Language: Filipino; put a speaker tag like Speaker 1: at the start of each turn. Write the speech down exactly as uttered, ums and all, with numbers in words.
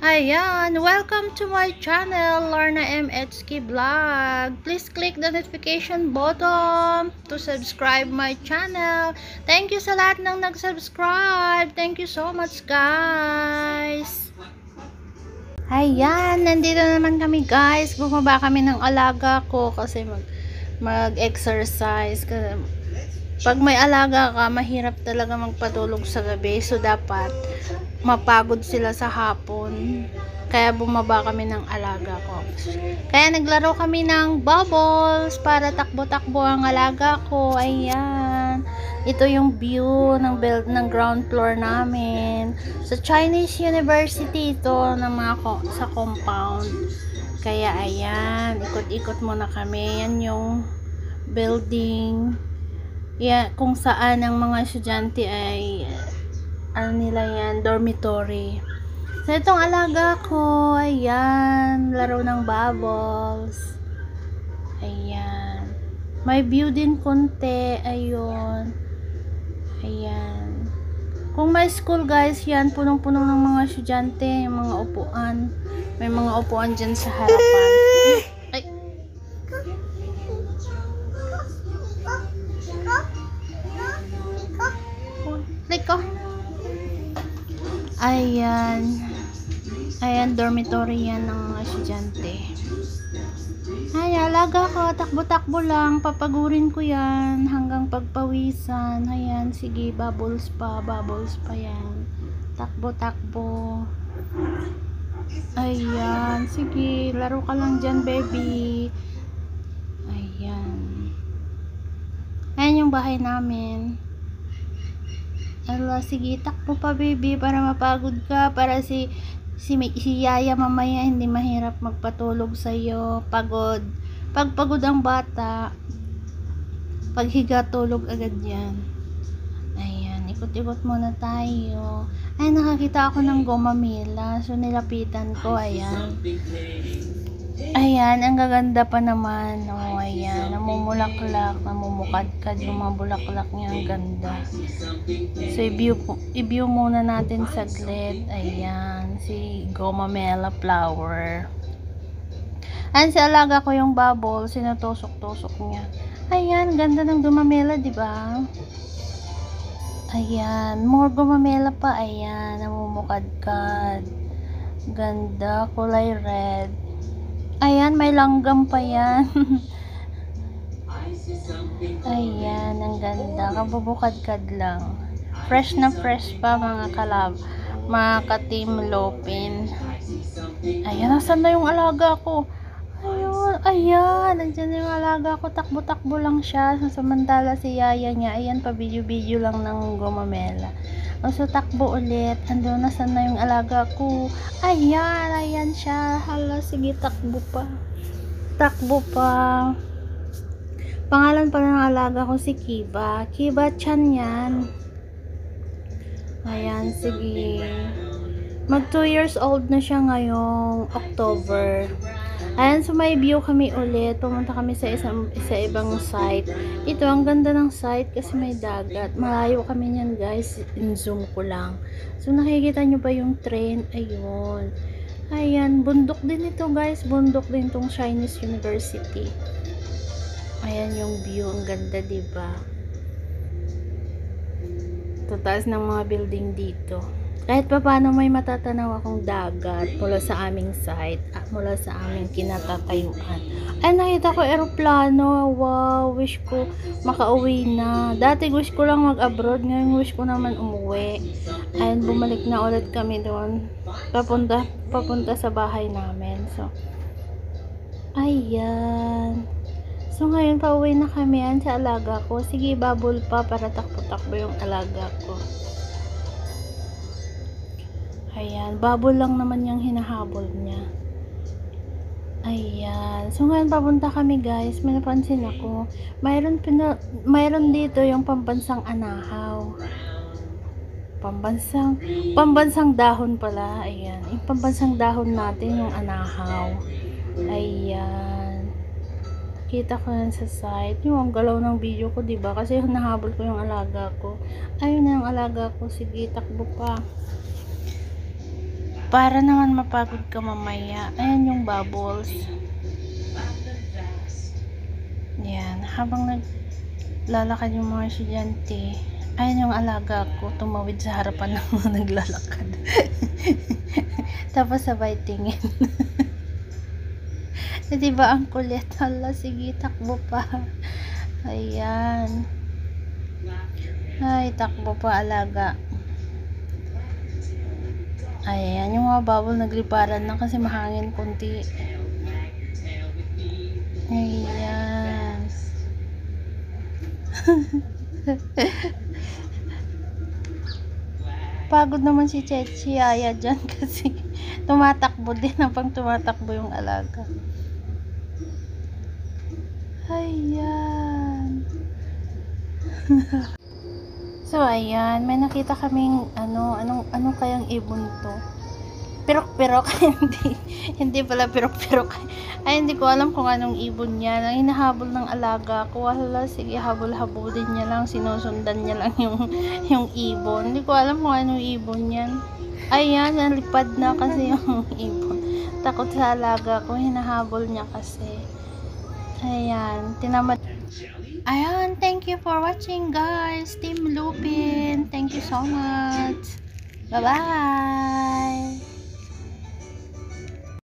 Speaker 1: Ayan, welcome to my channel, lornaM Vlog. Please click the notification button to subscribe my channel. Thank you sa lahat ng nag-subscribe. Thank you so much, guys. Ayan, nandito naman kami, guys. Bumaba kami ng alaga ko kasi mag mag-exercise. Kasi pag may alaga ka, mahirap talaga magpatulog sa gabi. So, dapat mapagod sila sa hapon. Kaya bumaba kami ng alaga ko. Kaya naglaro kami ng bubbles para takbo-takbo ang alaga ko. Ayan. Ito yung view ng build ng ground floor namin. Sa Chinese University ito ng mga ko, sa compound. Kaya ayan, ikot-ikot muna kami. Yan yung building. Yan, kung saan ang mga estudyante ay ano nila yan, dormitory. So, itong alaga ko, ayan, laro ng bubbles. Ayan. May view din konti, ayun. Ayan. Kung may school, guys, yan, punong-puno ng mga estudyante, yung mga upuan. May mga upuan dyan sa harapan. Ay. Like, oh. Ayan. Ayan, dormitory yan ng mga estudyante. Ay, alaga ko. Takbo-takbo lang. Papagurin ko yan hanggang pagpawisan. Ayan, sige. Bubbles pa. Bubbles pa yan. Takbo-takbo. Ayan. Sige. Laro ka lang dyan, baby. Ayan. Ayan yung bahay namin. Ala, sige, takbo pa, baby, para mapagod ka, para si si, si Yaya mamaya hindi mahirap magpatulog sa'yo. Pagod. Pag pagod ang bata, paghiga, tulog agad yan. Ayan, ikot-ikot muna tayo. Ay, nakakita ako ng gomamila. So, nilapitan ko, ayan. Ayan, ang gaganda pa naman. Oh, ayan, namumulaklak, namumukadkad yung mga bulaklak niya, ang ganda. So, i-view, i-view muna natin saglit. Ayan, si gomamela flower. Ayan, si alaga ko yung bubble, sinutusok-tusok niya. Ayan, ganda ng gomamela, di ba? Ayan, more gomamela pa. Ayan, namumukadkad. Ganda, kulay red. Ayan, may langgam pa yan. Ayan, ang ganda. Kabubukad-kad lang. Fresh na fresh pa, mga kalab. Mga ka-team Lopin. Ayan, nasan na yung alaga ko? Ayun, ayan. Nandiyan yung alaga ko. Takbo-takbo lang siya. Samantala si Yaya niya. Ayan, pa-video-video lang ng gomamela. So, takbo ulit. Ando na, saan na yung alaga ko? Ayan, ayan siya. Hala, sige, takbo pa. Takbo pa. Pangalan pala ng alaga ko si Kiba. Kiba Chan yan. Ayan, sige. Mag two years old na siya ngayong October. Ayan, so may view kami ulit. Pumunta kami sa isang isa ibang site. Ito, ang ganda ng site kasi may dagat. Malayo kami niyan, guys. In-zoom ko lang. So, nakikita nyo ba yung train? Ayun. Ayan, bundok din ito, guys. Bundok din itong Chinese University. Ayan yung view. Ang ganda, diba? Ito, taas ng mga building dito. Kahit pa paano may matatanaw akong dagat mula sa aming site at mula sa aming kinatatayuan. Ay, nakita ko aeroplano. Wow, wish ko makauwi na. Dati wish ko lang mag-abroad. Ngayon wish ko naman umuwi. Ayun, bumalik na ulit kami doon. Papunta, papunta sa bahay namin. So, ayan. So, ngayon pauwi na kami yan sa alaga ko. Sige, bubble pa para takbo-takbo yung alaga ko. Ayan, bubble lang naman yung hinahabol niya. Ayan. So, ngayon papunta kami, guys. May napansin ako. Mayroon, pina, mayroon dito yung pambansang anahaw. Pambansang, pambansang dahon pala. Ayan. Yung pambansang dahon natin, yung anahaw. Ayan. Kita ko yan sa site. Yung ang galaw ng video ko, diba? Kasi nahabol ko yung alaga ko. Ayun na yung alaga ko. Sige, takbo pa. Para naman mapagod ka mamaya. Ayan yung bubbles. Yan. Habang naglalakad yung mga estudyante, ayan yung alaga ko, tumawid sa harapan ng mga naglalakad. Tapos sabay tingin. E, diba ang kulit? Hala, sige, takbo pa. Ayan. Ay, takbo pa alaga. Ayan, yung mga bubble nagliparan na kasi mahangin kunti. Ayan. Pagod naman si Chechi Aya dyan kasi tumatakbo din habang tumatakbo yung alaga. Ayan. So ayan, may nakita kaming ano, anong ano kayang ibon to? Pirok-pirok. hindi, hindi pala pirok-pirok. Ay, hindi ko alam kung anong ibon yan. Ang hinahabol ng alaga ko. Wala, sige, habol-habulin niya lang. Sinusundan niya lang yung, yung ibon. Hindi ko alam kung anong ibon yan. Ayan, nalipad na kasi yung ibon. Takot sa alaga ko. Hinahabol niya kasi. Ayan, tinamad. Ayan, thank you for watching guys. Team Lupin. Thank you so much. Bye-bye.